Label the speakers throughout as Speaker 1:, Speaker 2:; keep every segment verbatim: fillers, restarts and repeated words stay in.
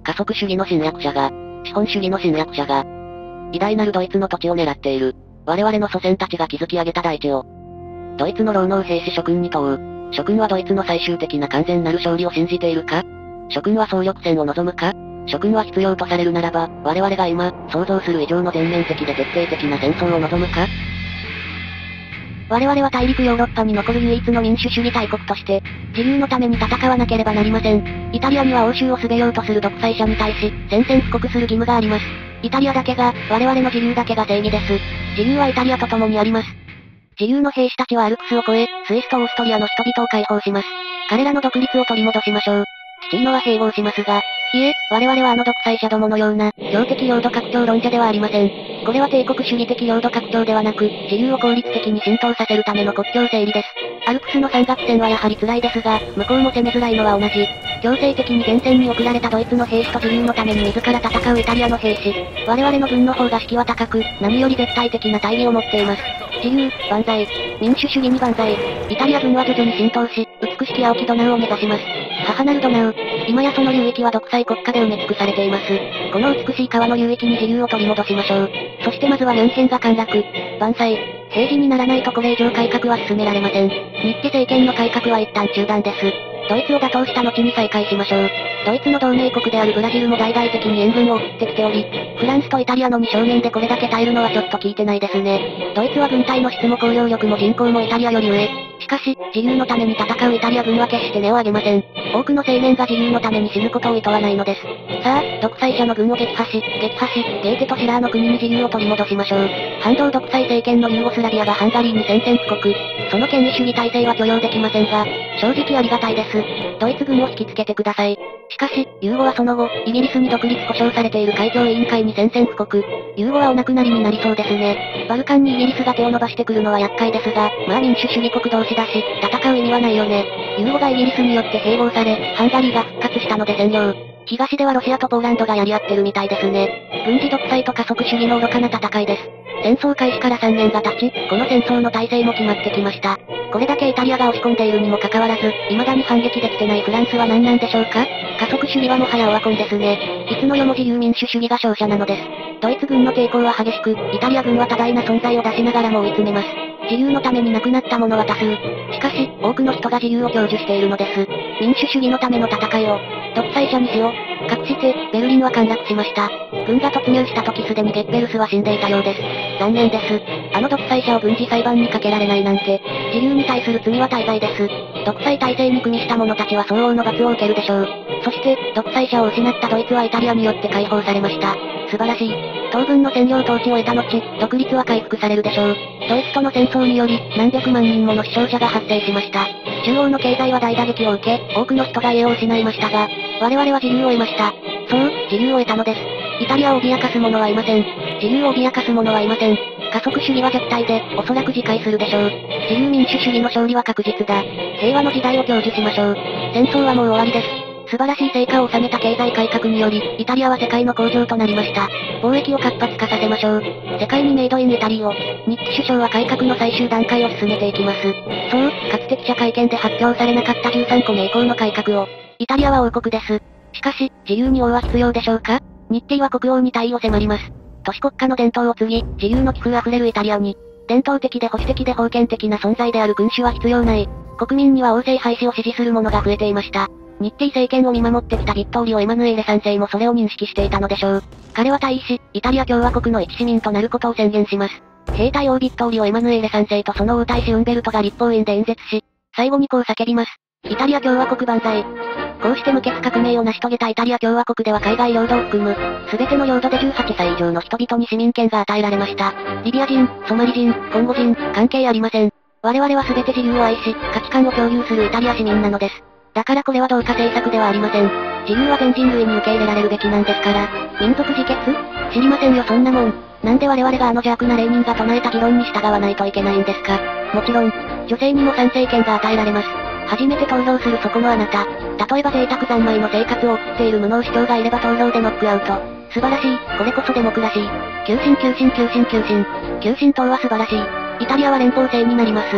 Speaker 1: 加速主義の侵略者が、資本主義の侵略者が、偉大なるドイツの土地を狙っている。我々の祖先たちが築き上げた大地を、ドイツの労農兵士諸君に問う。諸君はドイツの最終的な完全なる勝利を信じているか？諸君は総力戦を望むか？諸君は必要とされるならば、我々が今、想像する以上の全面的で徹底的な戦争を望むか？
Speaker 2: 我々は大陸ヨーロッパに残る唯一の民主主義大国として、自由のために戦わなければなりません。イタリアには欧州を滑ようとする独裁者に対し、宣戦布告する義務があります。イタリアだけが、我々の自由だけが正義です。自由はイタリアと共にあります。自由の兵士たちはアルプスを越え、スイスとオーストリアの人々を解放します。彼らの独立を取り戻しましょう。父のは併合しますが、いえ、我々はあの独裁者どものような、標的領土拡張論者ではありません。これは帝国主義的領土拡張ではなく、自由を効率的に浸透させるための国境整理です。アルプスの山岳戦はやはり辛いですが、向こうも攻めづらいのは同じ。強制的に前線に送られたドイツの兵士と自由のために自ら戦うイタリアの兵士。我々の軍の方が士気は高く、何より絶対的な大義を持っています。自由、万歳。民主主義に万歳。イタリア軍は徐々に浸透し、美しき青きドナウを目指します。母なるドナウ。今やその流域は独裁国家で埋め尽くされています。この美しい川の流域に自由を取り戻しましょう。そしてまずはミュンヘンが陥落。万歳。平時にならないとこれ以上改革は進められません。日記政権の改革は一旦中断です。ドイツを打倒した後に再開しましょう。ドイツの同盟国であるブラジルも大々的に援軍を送ってきており、フランスとイタリアのに正面でこれだけ耐えるのはちょっと聞いてないですね。ドイツは軍隊の質も攻撃力も人口もイタリアより上。しかし、自由のために戦うイタリア軍は決して根を上げません。多くの青年が自由のために死ぬことを厭わないのです。さあ、独裁者の軍を撃破し、撃破し、ゲーテとシラーの国に自由を取り戻しましょう。反動独裁政権のユーゴスラビアがハンガリーに宣戦布告。その権威主義体制は許容できませんが、正直ありがたいです。ドイツ軍を引きつけてください。しかし、ユーゴはその後、イギリスに独立保障されている海峡委員会に宣戦布告。ユーゴはお亡くなりになりそうですね。バルカンにイギリスが手を伸ばしてくるのは厄介ですが、まあ民主主義国同士だし、戦う意味はないよね。ユーゴがイギリスによって併合され、ハンガリーが復活したので占領。東ではロシアとポーランドがやり合ってるみたいですね。軍事独裁と加速主義の愚かな戦いです。戦争開始からさんねんが経ち、この戦争の体制も決まってきました。これだけイタリアが押し込んでいるにもかかわらず、未だに反撃できてないフランスは何なんでしょうか？加速主義はもはやオワコンですね。いつの世も自由民主主義が勝者なのです。ドイツ軍の抵抗は激しく、イタリア軍は多大な存在を出しながらも追い詰めます。自由のために亡くなった者は多数。しかし、多くの人が自由を享受しているのです。民主主義のための戦いを、独裁者にしよう。かくして、ベルリンは陥落しました。軍が突入した時すでにゲッベルスは死んでいたようです。残念です。あの独裁者を軍事裁判にかけられないなんて、自由に対する罪は大罪です。独裁体制に組みした者たちは相応の罰を受けるでしょう。そして、独裁者を失ったドイツはイタリアによって解放されました。素晴らしい。東軍の占領統治を得た後、独立は回復されるでしょう。ドイツとの戦争により、何百万人もの死傷者が発生しました。中央の経済は大打撃を受け、多くの人が家を失いましたが、我々は自由を得ました。そう、自由を得たのです。イタリアを脅かす者はいません。自由を脅かす者はいません。加速主義は弱体で、おそらく自壊するでしょう。自由民主主義の勝利は確実だ。平和の時代を享受しましょう。戦争はもう終わりです。素晴らしい成果を収めた経済改革により、イタリアは世界の工場となりました。貿易を活発化させましょう。世界にメイドインイタリーを、日記首相は改革の最終段階を進めていきます。そう、かつて記者会見で発表されなかったじゅうさんこめ以降の改革を、イタリアは王国です。しかし、自由に王は必要でしょうか？日程は国王に退位を迫ります。都市国家の伝統を継ぎ、自由の気風あふれるイタリアに、伝統的で保守的で封建的な存在である君主は必要ない。国民には王政廃止を支持する者が増えていました。日程政権を見守ってきたビットーリオ・エマヌエーレさん世もそれを認識していたのでしょう。彼は退位し、イタリア共和国の一市民となることを宣言します。兵隊王ビットーリオ・エマヌエーレさん世とその王太子ウンベルトが立法院で演説し、最後にこう叫びます。イタリア共和国万歳。こうして無血革命を成し遂げたイタリア共和国では海外領土を含む、すべての領土でじゅうはっさい以上の人々に市民権が与えられました。リビア人、ソマリ人、コンゴ人、関係ありません。我々はすべて自由を愛し、価値観を共有するイタリア市民なのです。だからこれは同化政策ではありません。自由は全人類に受け入れられるべきなんですから。民族自決？知りませんよそんなもん。なんで我々があの邪悪なレーニンが唱えた議論に従わないといけないんですか？もちろん、女性にも参政権が与えられます。初めて投票するそこのあなた。例えば贅沢三昧の生活を送っている無能市長がいれば投票でノックアウト。素晴らしい、これこそデモクラシー。急進急進急進急進。急進党は素晴らしい。イタリアは連邦制になります。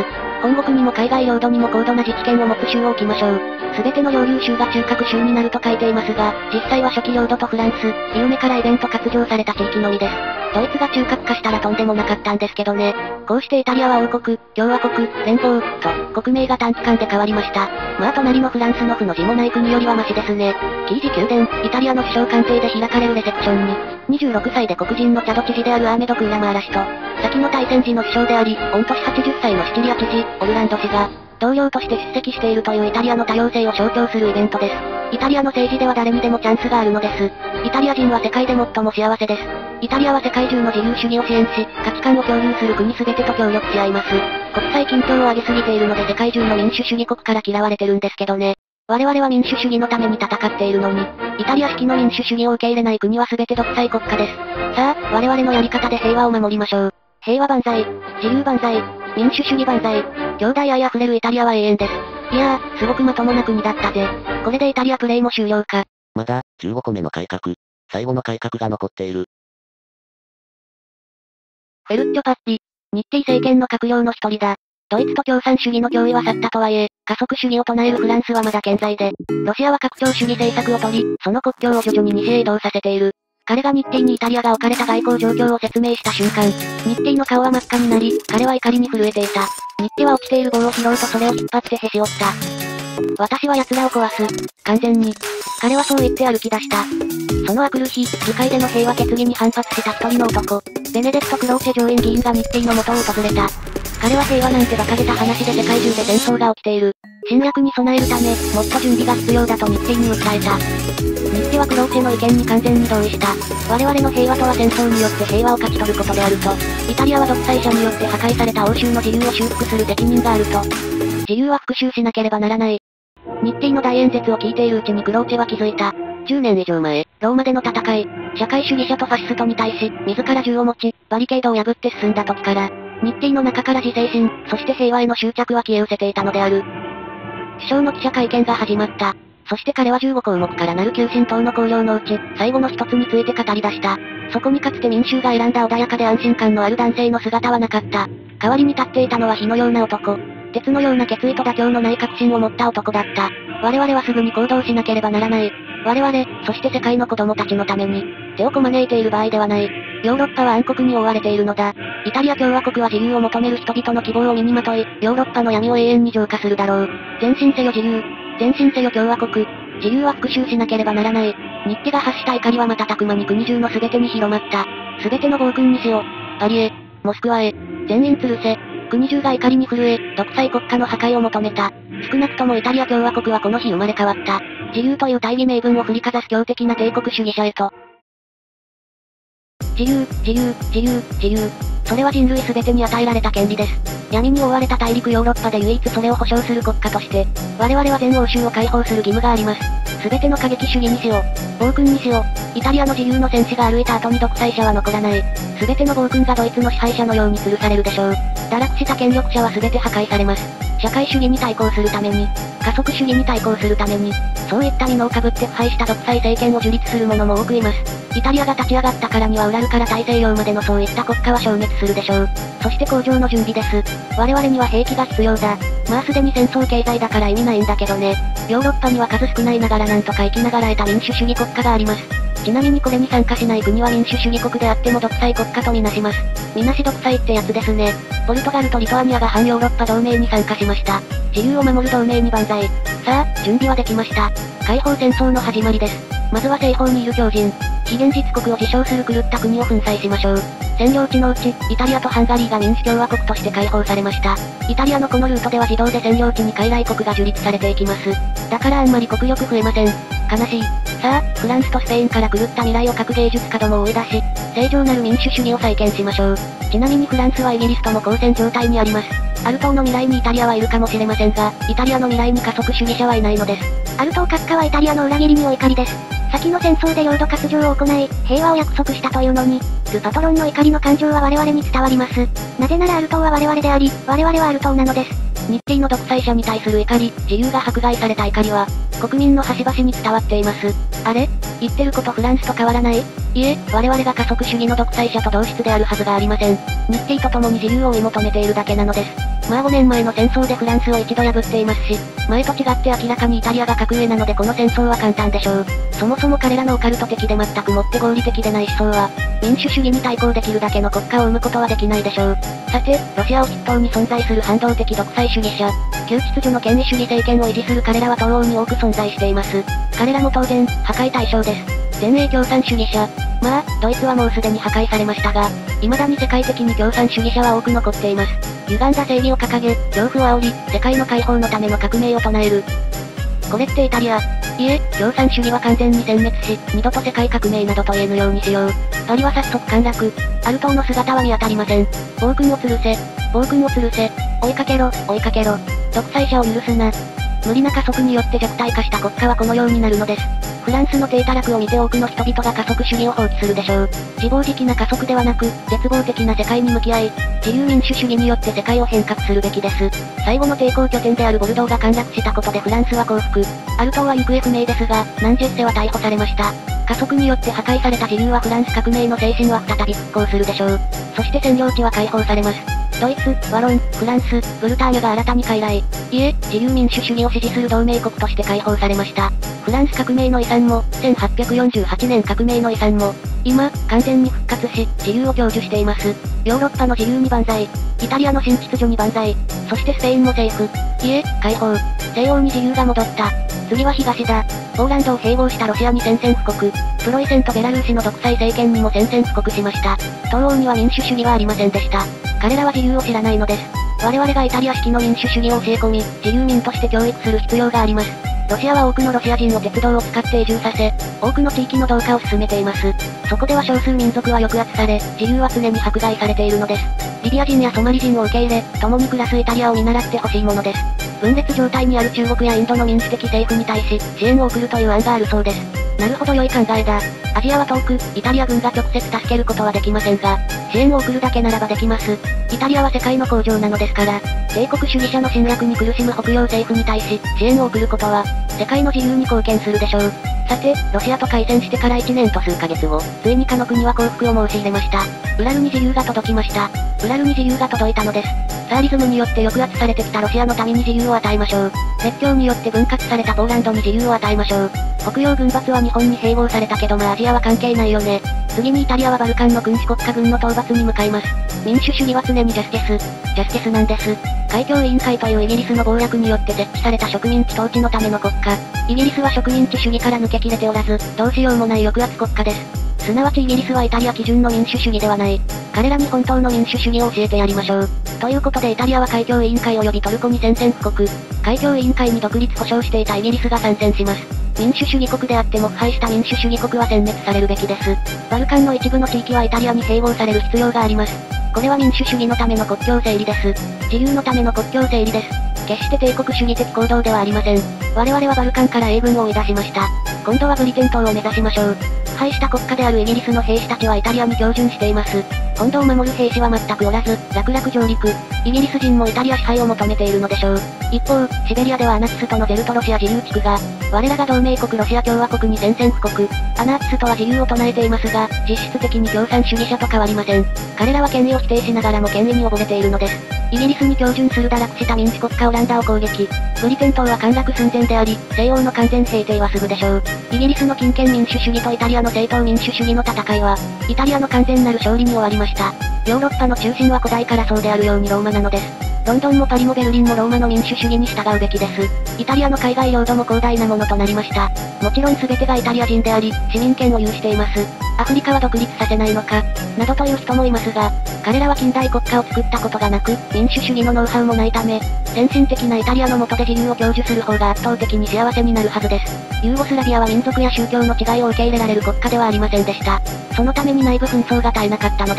Speaker 2: 本国にも海外領土にも高度な自治権を持つ州を置きましょう。すべての領有州が中核州になると書いていますが、実際は初期領土とフランス、イウメからイベント割譲された地域のみです。ドイツが中核化したらとんでもなかったんですけどね。こうしてイタリアは王国、共和国、連邦、と、国名が短期間で変わりました。まあ隣のフランスの負の字もない国よりはマシですね。キージ宮殿、イタリアの首相官邸で開かれるレセプションに、にじゅうろくさいで黒人のチャド知事であるアーメド・クーラマーラ氏と、先の大戦時の首相であり、御年はちじゅっさいのシチリア知事、オルランド氏が、同僚として出席しているというイタリアの多様性を象徴するイベントです。イタリアの政治では誰にでもチャンスがあるのです。イタリア人は世界で最も幸せです。イタリアは世界中の自由主義を支援し、価値観を共有する国すべてと協力し合います。国際緊張を上げすぎているので世界中の民主主義国から嫌われてるんですけどね。我々は民主主義のために戦っているのに、イタリア式の民主主義を受け入れない国はすべて独裁国家です。さあ、我々のやり方で平和を守りましょう。平和万歳、自由万歳、民主主義万歳、兄弟愛あふれるイタリアは永遠です。いやー、すごくまともな国だったぜ。これでイタリアプレイも終了か。
Speaker 1: まだ、じゅうごこめの改革。最後の改革が残っている。
Speaker 2: フェルッチョパッリ、日ティ政権の閣僚の一人だ。ドイツと共産主義の脅威は去ったとはいえ、加速主義を唱えるフランスはまだ健在で、ロシアは拡張主義政策を取り、その国境を徐々に西へ移動させている。彼が日ティにイタリアが置かれた外交状況を説明した瞬間、日ティの顔は真っ赤になり、彼は怒りに震えていた。日ティは落ちている棒を拾うとそれを引っ張ってへし折った。私は奴らを壊す。完全に。彼はそう言って歩き出した。そのあくる日、議会での平和決議に反発した一人の男、ベネデクト・クローチェ上院議員が日ティの元を訪れた。彼は平和なんて馬鹿げた話で世界中で戦争が起きている。侵略に備えるため、もっと準備が必要だと日ティに訴えた。日ティはクローチェの意見に完全に同意した。我々の平和とは戦争によって平和を勝ち取ることであると、イタリアは独裁者によって破壊された欧州の自由を修復する責任があると。自由は復讐しなければならない。日ティの大演説を聞いているうちにクローチェは気づいた。じゅうねん以上前、ローマでの戦い、社会主義者とファシストに対し、自ら銃を持ち、バリケードを破って進んだ時から、日ティの中から自制心、そして平和への執着は消え失せていたのである。首相の記者会見が始まった。そして彼はじゅうごこうもくからなる急進党の綱領のうち、最後の一つについて語り出した。そこにかつて民衆が選んだ穏やかで安心感のある男性の姿はなかった。代わりに立っていたのは火のような男。鉄のような決意と妥協のない確信を持った男だった。我々はすぐに行動しなければならない。我々、そして世界の子供たちのために、手をこまねいている場合ではない。ヨーロッパは暗黒に覆われているのだ。イタリア共和国は自由を求める人々の希望を身にまとい、ヨーロッパの闇を永遠に浄化するだろう。前進せよ自由。前進せよ共和国。自由は復讐しなければならない。日テが発した怒りは瞬く間に国中の全てに広まった。全ての暴君にしよう。パリへ、モスクワへ、全員吊るせ。国中が怒りに震え、独裁国家の破壊を求めた。少なくともイタリア共和国はこの日生まれ変わった。自由という大義名分を振りかざす強敵な帝国主義者へと。自由、自由、自由、自由。それは人類全てに与えられた権利です。闇に覆われた大陸ヨーロッパで唯一それを保障する国家として、我々は全欧州を解放する義務があります。全ての過激主義にしよう。暴君にしよう。イタリアの自由の戦士が歩いた後に独裁者は残らない。全ての暴君がドイツの支配者のように吊るされるでしょう。堕落した権力者は全て破壊されます。社会主義に対抗するために、加速主義に対抗するために、そういった実をかぶって腐敗した独裁政権を樹立する者も多くいます。イタリアが立ち上がったからにはウラルから大西洋までのそういった国家は消滅するでしょう。そして工場の準備です。我々には兵器が必要だ。まあすでに戦争経済だから意味ないんだけどね。ヨーロッパには数少ないながらなんとか生きながら得た民主主義国家があります。ちなみにこれに参加しない国は民主主義国であっても独裁国家とみなします。みなし独裁ってやつですね。ポルトガルとリトアニアが反ヨーロッパ同盟に参加しました。自由を守る同盟に万歳。さあ、準備はできました。解放戦争の始まりです。まずは西方にいる狂人、非現実国を自称する狂った国を粉砕しましょう。占領地のうち、イタリアとハンガリーが民主共和国として解放されました。イタリアのこのルートでは自動で占領地に傀儡国が樹立されていきます。だからあんまり国力増えません。悲しい。さあ、フランスとスペインから狂った未来を各芸術家どもを追い出し、正常なる民主主義を再建しましょう。ちなみにフランスはイギリスとも交戦状態にあります。アル島の未来にイタリアはいるかもしれませんが、イタリアの未来に加速主義者はいないのです。
Speaker 3: アル島閣下はイタリアの裏切りにお怒りです。先の戦争で領土割譲を行い、平和を約束したというのに、ルパトロンの怒りの感情は我々に伝わります。なぜならアル島は我々であり、我々はアル島なのです。
Speaker 2: 日ティの独裁者に対する怒り、自由が迫害された怒りは、国民の端々に伝わっています。あれ？言ってることフランスと変わらない？いえ、我々が加速主義の独裁者と同質であるはずがありません。日ティと共に自由を追い求めているだけなのです。 まあごねんまえの戦争でフランスを一度破っていますし、前と違って明らかにイタリアが格上なのでこの戦争は簡単でしょう。そもそも彼らのオカルト的で全くもって合理的でない思想は、民主主義に対抗できるだけの国家を生むことはできないでしょう。さて、ロシアを筆頭に存在する反動的独裁主義者、旧秩序の権威主義政権を維持する彼らは東欧に多く存在しています。彼らも当然、破壊対象です。前衛共産主義者。まあ、ドイツはもうすでに破壊されましたが、未だに世界的に共産主義者は多く残っています。歪んだ正義を掲げ、恐怖を煽り、世界の解放のための革命を唱える。これってイタリア。いえ、共産主義は完全に殲滅し、二度と世界革命などと言えぬようにしよう。パリは早速陥落。アルトーの姿は見当たりません。暴君を吊るせ。暴君を吊るせ。追いかけろ、追いかけろ。独裁者を許すな。無理な加速によって弱体化した国家はこのようになるのです。フランスの低たらくを見て多くの人々が加速主義を放棄するでしょう。自暴自棄な加速ではなく、絶望的な世界に向き合い、自由民主主義によって世界を変革するべきです。最後の抵抗拠点であるボルドーが陥落したことでフランスは降伏。アルトーは行方不明ですが、ナンジェッセは逮捕されました。加速によって破壊された自由はフランス革命の精神は再び復興するでしょう。そして占領地は解放されます。ドイツ、ワロン、フランス、ブルターニュが新たに傀儡。いえ、自由民主主義を支持する同盟国として解放されました。フランス革命の遺産も、せんはっぴゃくよんじゅうはちねん革命の遺産も、今、完全に復活し、自由を享受しています。ヨーロッパの自由に万歳。イタリアの新秩序に万歳。そしてスペインも政府。いえ、解放。西欧に自由が戻った。次は東だ。ポーランドを併合したロシアに宣戦布告。プロイセンとベラルーシの独裁政権にも宣戦布告しました。東欧には民主主義はありませんでした。彼らは自由を知らないのです。我々がイタリア式の民主主義を教え込み、自由民として教育する必要があります。ロシアは多くのロシア人を鉄道を使って移住させ、多くの地域の同化を進めています。そこでは少数民族は抑圧され、自由は常に迫害されているのです。リビア人やソマリ人を受け入れ、共に暮らすイタリアを見習ってほしいものです。分裂状態にある中国やインドの民主的政府に対し、支援を送るという案があるそうです。なるほど良い考えだ。アジアは遠く、イタリア軍が直接助けることはできませんが、支援を送るだけならばできます。イタリアは世界の工場なのですから、帝国主義者の侵略に苦しむ北洋政府に対し、支援を送ることは、世界の自由に貢献するでしょう。さて、ロシアと開戦してからいちねんと数ヶ月後、ついにかの国は降伏を申し入れました。ウラルに自由が届きました。ウラルに自由が届いたのです。ツァーリズムによって抑圧されてきたロシアの民に自由を与えましょう。列強によって分割されたポーランドに自由を与えましょう。北洋軍閥は日本に併合されたけどまあアジアは関係ないよね。次にイタリアはバルカンの君主国家軍の討伐に向かいます。民主主義は常にジャスティス。ジャスティスなんです。海峡委員会というイギリスの謀略によって設置された植民地統治のための国家。イギリスは植民地主義から抜けきれておらず、どうしようもない抑圧国家です。すなわちイギリスはイタリア基準の民主主義ではない。彼らに本当の民主主義を教えてやりましょう。ということでイタリアは海峡委員会及びトルコに宣戦布告。海峡委員会に独立保障していたイギリスが参戦します。民主主義国であっても腐敗した民主主義国は殲滅されるべきです。バルカンの一部の地域はイタリアに併合される必要があります。これは民主主義のための国境整理です。自由のための国境整理です。決して帝国主義的行動ではありません。我々はバルカンから英軍を追い出しました。今度はブリテン島を目指しましょう。腐敗した国家であるイギリスの兵士たちはイタリアに標準しています。本土を守る兵士は全くおらず、楽々上陸。イギリス人もイタリア支配を求めているのでしょう。一方、シベリアではアナチスとのゼルトロシア自由地区が、我らが同盟国ロシア共和国に宣戦布告。アナチスとは自由を唱えていますが、実質的に共産主義者と変わりません。彼らは権威を否定しながらも権威に溺れているのです。イギリスに標準する堕落した民主国家オランダを攻撃。ブリテン島は陥落寸前であり、西欧の完全平定はすぐでしょう。イギリスの金権民主主義とイタリアの正当民主主義の戦いは、イタリアの完全なる勝利に終わりました。ヨーロッパの中心は古代からそうであるようにローマなのです。ロンドンもパリもベルリンもローマの民主主義に従うべきです。イタリアの海外領土も広大なものとなりました。もちろん全てがイタリア人であり、市民権を有しています。アフリカは独立させないのか、などという人もいますが、彼らは近代国家を作ったことがなく、民主主義のノウハウもないため、先進的なイタリアの下で自由を享受する方が圧倒的に幸せになるはずです。ユーゴスラビアは民族や宗教の違いを受け入れられる国家ではありませんでした。そのために内部紛争が絶えなかったのです。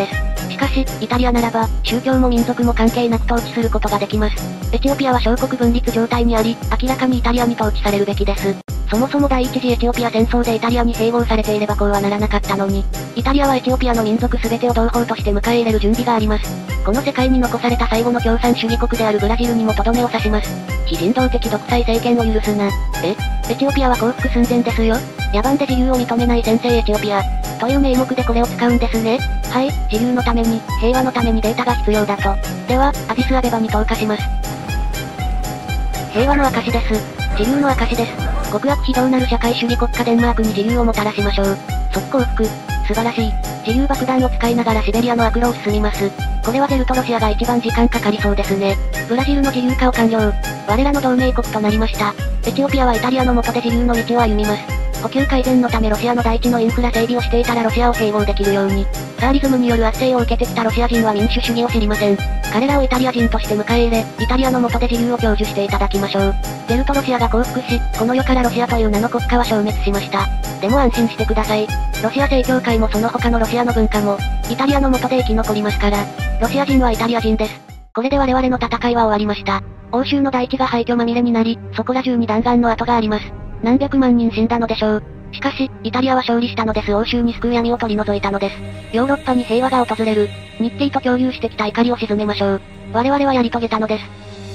Speaker 2: しかし、イタリアならば、宗教も民族も関係なく統治することができます。エチオピアは小国分立状態にあり、明らかにイタリアに統治されるべきです。そもそも第一次エチオピア戦争でイタリアに併合されていればこうはならなかったのに、イタリアはエチオピアの民族全てを同胞として迎え入れる準備があります。この世界に残された最後の共産主義国であるブラジルにもとどめを刺します。非人道的独裁政権を許すな。えエチオピアは降伏寸前ですよ。野蛮で自由を認めない先制エチオピア。という名目でこれを使うんですね。 はい、自由のために、平和のためにデータが必要だと。では、アディスアベバに投下します。平和の証です。自由の証です。極悪非道なる社会主義国家デンマークに自由をもたらしましょう。即降伏。素晴らしい。自由爆弾を使いながらシベリアの悪路を進みます。これはゼルトロシアが一番時間かかりそうですね。ブラジルの自由化を完了。我らの同盟国となりました。エチオピアはイタリアの下で自由の道を歩みます。補給改善のためロシアの大地のインフラ整備をしていたらロシアを併合できるように。ツァーリズムによる圧政を受けてきたロシア人は民主主義を知りません。彼らをイタリア人として迎え入れ、イタリアの下で自由を享受していただきましょう。ゼルトロシアが降伏し、この世からロシアという名の国家は消滅しました。でも安心してください。ロシア正教会もその他のロシアの文化も、イタリアの下で生き残りますから。ロシア人はイタリア人です。これで我々の戦いは終わりました。欧州の大地が廃墟まみれになり、そこら中に弾丸の跡があります。何百万人死んだのでしょう。しかし、イタリアは勝利したのです。欧州に救う闇を取り除いたのです。ヨーロッパに平和が訪れる。日程と共有してきた怒りを鎮めましょう。我々はやり遂げたのです。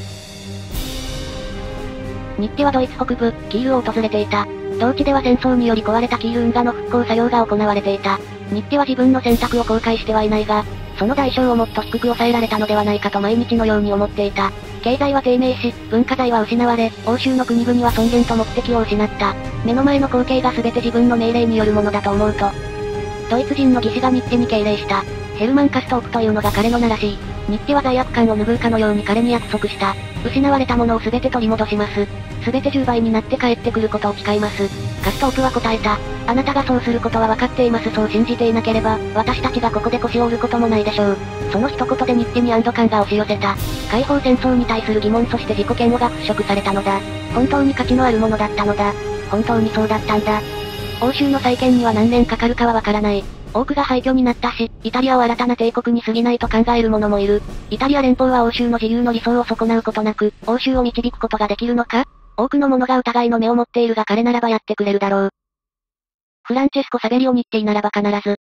Speaker 2: 日程はドイツ北部、キールを訪れていた。同地では戦争により壊れたキール運河の復興作業が行われていた。日程は自分の選択を後悔してはいないが、その代償をもっと低く抑えられたのではないかと毎日のように思っていた。経済は低迷し、文化財は失われ、欧州の国々は尊厳と目的を失った。目の前の光景が全て自分の命令によるものだと思うと。ドイツ人の技師が日程に敬礼した。ヘルマン・カストープというのが彼の名らしい。日程は罪悪感を拭うかのように彼に約束した。失われたものを全て取り戻します。全てじゅうばいになって帰ってくることを誓います。カストープは答えた。あなたがそうすることは分かっています。そう信じていなければ、私たちがここで腰を折ることもないでしょう。その一言で日程に安堵感が押し寄せた。解放戦争に対する疑問そして自己嫌悪が払拭されたのだ。本当に価値のあるものだったのだ。本当にそうだったんだ。欧州の再建には何年かかるかはわからない。多くが廃墟になったし、イタリアを新たな帝国に過ぎないと考える者もいる。イタリア連邦は欧州の自由の理想を損なうことなく、欧州を導くことができるのか？多くの者が疑いの目を持っているが彼ならばやってくれるだろう。フランチェスコ・サベリオ日程ならば必ず、